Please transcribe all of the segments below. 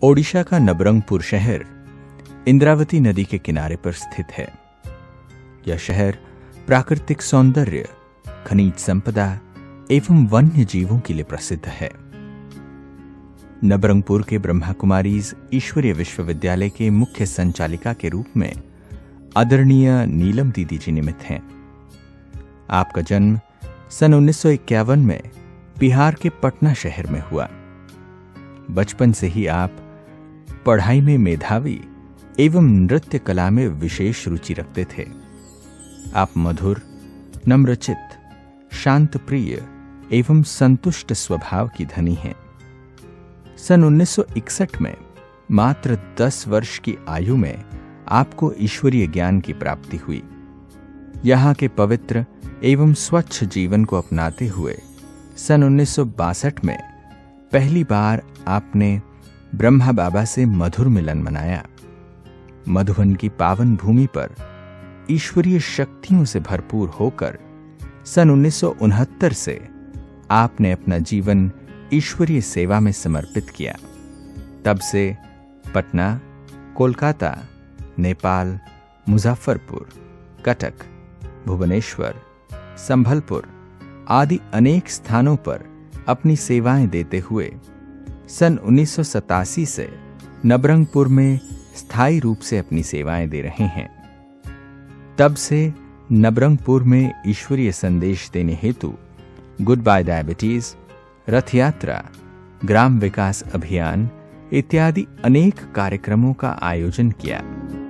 ओडिशा का नबरंगपुर शहर इंद्रावती नदी के किनारे पर स्थित है। यह शहर प्राकृतिक सौंदर्य, खनिज संपदा एवं वन्य जीवों के लिए प्रसिद्ध है। नबरंगपुर के ब्रह्मा कुमारीज ईश्वरीय विश्वविद्यालय के मुख्य संचालिका के रूप में आदरणीय नीलम दीदी जी निमित्त हैं। आपका जन्म सन 1951 में बिहार के पटना शहर में हुआ। बचपन से ही आप पढ़ाई में मेधावी एवं नृत्य कला में विशेष रुचि रखते थे। आप मधुर, नम्रचित, शांत प्रिय एवं संतुष्ट स्वभाव की धनी हैं। सन 1961 में मात्र 10 वर्ष की आयु में आपको ईश्वरीय ज्ञान की प्राप्ति हुई। यहाँ के पवित्र एवं स्वच्छ जीवन को अपनाते हुए सन 1962 में पहली बार आपने ब्रह्मा बाबा से मधुर मिलन मनाया। मधुबन की पावन भूमि पर ईश्वरीय शक्तियों से भरपूर होकर सन 1969 से आपने अपना जीवन ईश्वरीय सेवा में समर्पित किया। तब से पटना, कोलकाता, नेपाल, मुजफ्फरपुर, कटक, भुवनेश्वर, संभलपुर आदि अनेक स्थानों पर अपनी सेवाएं देते हुए सन 1987 से नबरंगपुर में स्थायी रूप से अपनी सेवाएं दे रहे हैं। तब से नबरंगपुर में ईश्वरीय संदेश देने हेतु गुड बाय डायबिटीज, रथ यात्रा, ग्राम विकास अभियान इत्यादि अनेक कार्यक्रमों का आयोजन किया।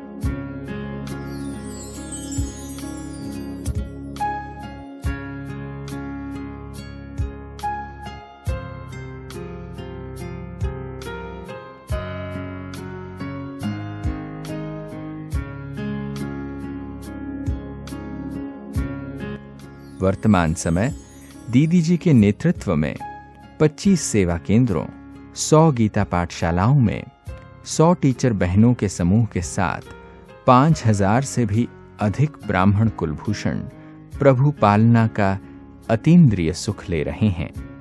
वर्तमान समय दीदी जी के नेतृत्व में 25 सेवा केंद्रों, 100 गीता पाठशालाओं में 100 टीचर बहनों के समूह के साथ 5000 से भी अधिक ब्राह्मण कुलभूषण प्रभु पालना का अतीन्द्रिय सुख ले रहे हैं।